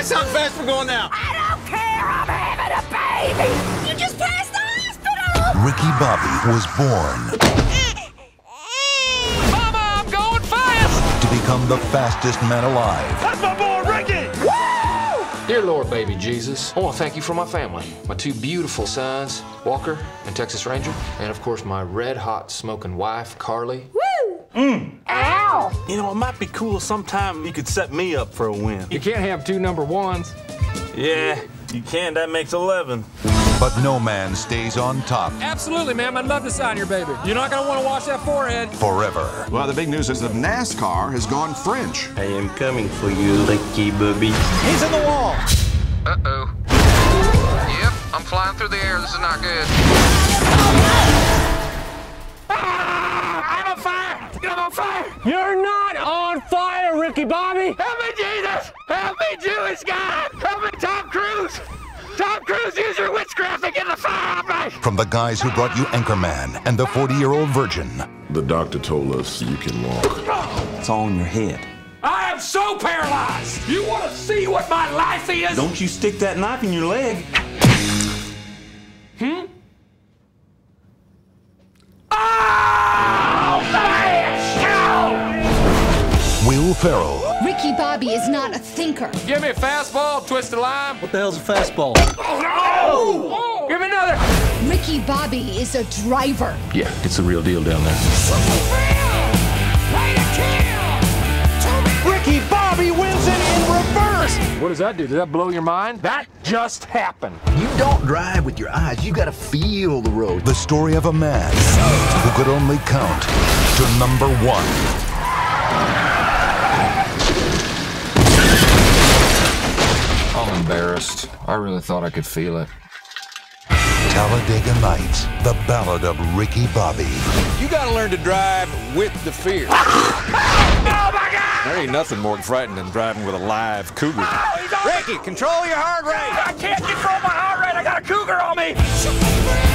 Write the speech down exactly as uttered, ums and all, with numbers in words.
guess how fast we're going now? I don't care, I'm having a baby! You just passed the hospital! Ricky Bobby was born Mama, I'm going fast! to become the fastest man alive. That's my boy, Ricky! Dear Lord, baby Jesus, I want to thank you for my family. My two beautiful sons, Walker and Texas Ranger, and of course my red-hot smoking wife, Carly. Woo! Mm. Ow! You know, it might be cool sometime you could set me up for a win. You can't have two number ones. Yeah, you can. That makes eleven. But no man stays on top Absolutely, ma'am. I'd love to sign your baby. You're not going to want to wash that forehead. forever. Well, the big news is that NASCAR has gone French. I am coming for you, Ricky Bobby. He's in the wall. Uh-oh. Yep, I'm flying through the air. This is not good. I'm on fire! I'm on fire! You're not on fire, Ricky Bobby. Help me, Jesus! Help me, Jewish God! Help me, Tom Cruise! Tom Cruise, use your witchcraft to get the fire off me! From the guys who brought you Anchorman and the forty-year-old virgin. The doctor told us you can walk. It's all in your head. I am so paralyzed! You want to see what my life is? Don't you stick that knife in your leg. Hmm? Oh, man! Will Ferrell, Ricky Bobby is not a thinker. Give me a fastball, twist of lime. What the hell's a fastball? Oh, no! Oh. Give me another! Ricky Bobby is a driver. Yeah, it's the real deal down there. Ricky Bobby wins it in reverse! What does that do? Does that blow your mind? That just happened. You don't drive with your eyes. You gotta feel the road. the story of a man who could only count to number one. I'm embarrassed. I really thought I could feel it. Talladega Nights, the Ballad of Ricky Bobby. You gotta learn to drive with the fear. Oh, my God! There ain't nothing more frightening than driving with a live cougar. Oh, he's on Ricky, control your heart rate. I can't control my heart rate. I got a cougar on me.